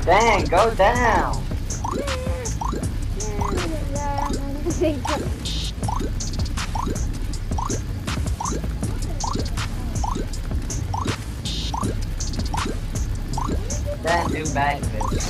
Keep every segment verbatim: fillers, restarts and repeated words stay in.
Dang, go down. Then do backflips.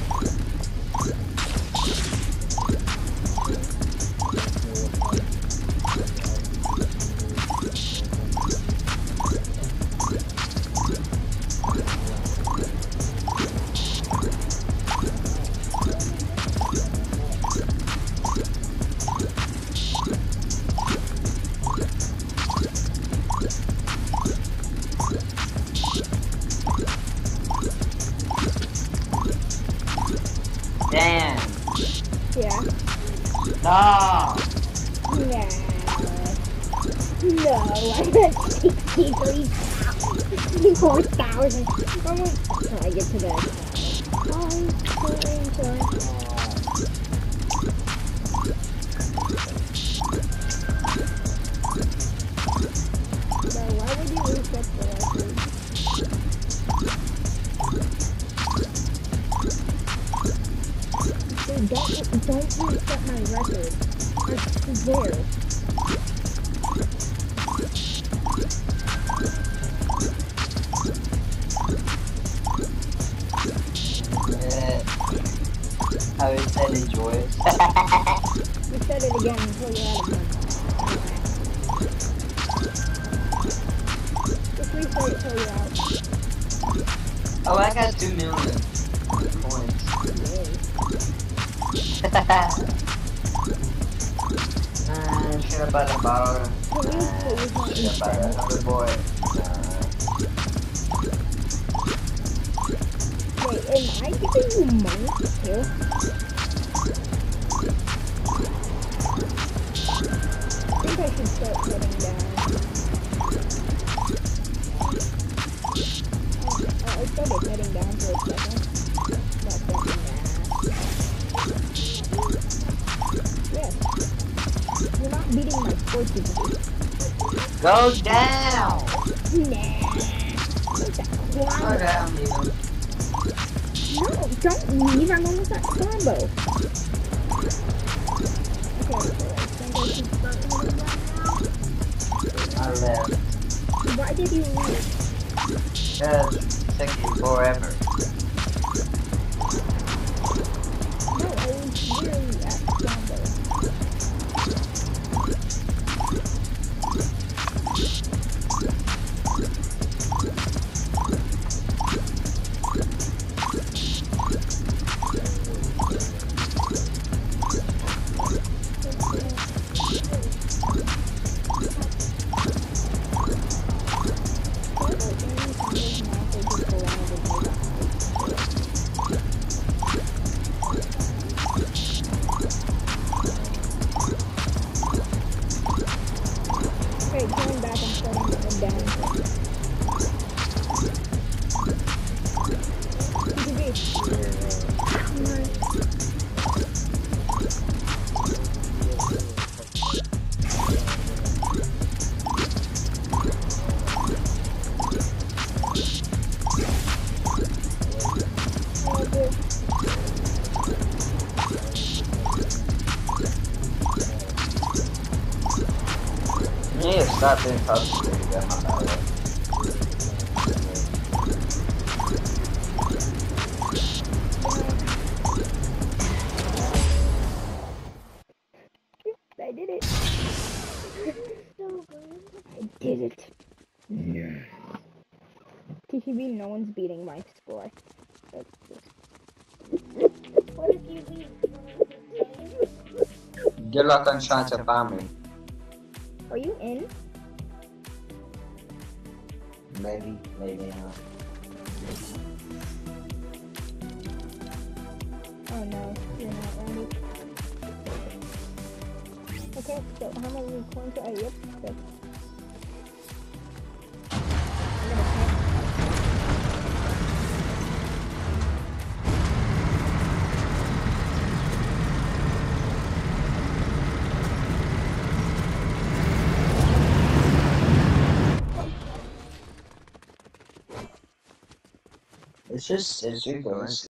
Damn. Yeah. Stop. No. No, I'm at sixty-three sixty-four thousand. Until I get to that. Oh, sorry, sorry. Bro, why would you reset the record? Dude, don't, don't reset my record. I swear. Yeah. I would say enjoy it. You said it again until you're out of money. Just reset it till you're out. Oh, I got two million points. uh, should have bought a bottle. Can you please not Should have bought another boy. Wait, am I giving you money too? I think I should start heading down. Oh, I started heading down for a second. Not that yeah. You're not beating my fortitude. Go down! Nah. Go down, even. No, don't leave. I'm almost at combo. Okay, so I think I should start heading down now. I left. Why did you leave? Because it took you forever. No, I was really at combo. Okay, going back and starting to head down. T V. You need to stop being toxic when you get my power. I did it. I did it. Yeah. T C B, no one's beating my score. That's just... What if you beat? Good luck on trying to find me. Are you in? Maybe, maybe not. Oh no, you're not ready. Okay, so how many coins are you? Yep, good. I'm gonna check. It's just, it's ridiculous.